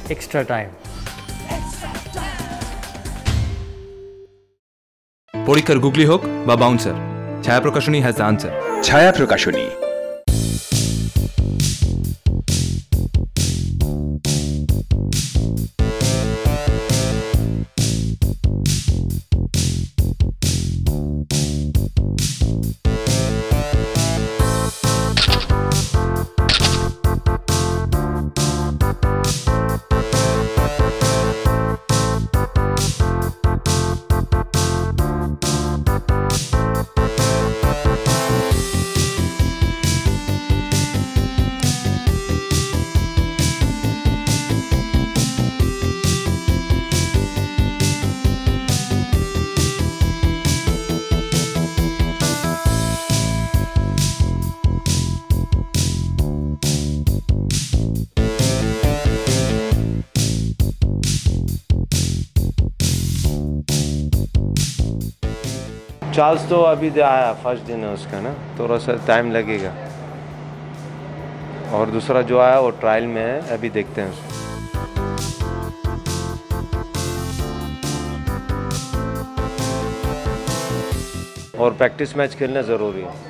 extra time. পরীক্ষার গুগলি হোক বা বাউন্সার, ছায়া প্রকাশনী হ্যাজ দ্য আনসার। ছায়া প্রকাশনী। चार्ल्स तो अभी आया, फर्स्ट दिन है उसका ना, थोड़ा सा टाइम लगेगा। और दूसरा जो आया वो ट्रायल में है, अभी देखते हैं उसको। और प्रैक्टिस मैच खेलना ज़रूरी है।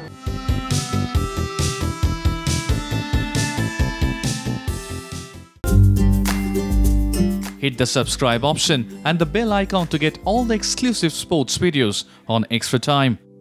Hit the subscribe option and the bell icon to get all the exclusive sports videos on Extra Time.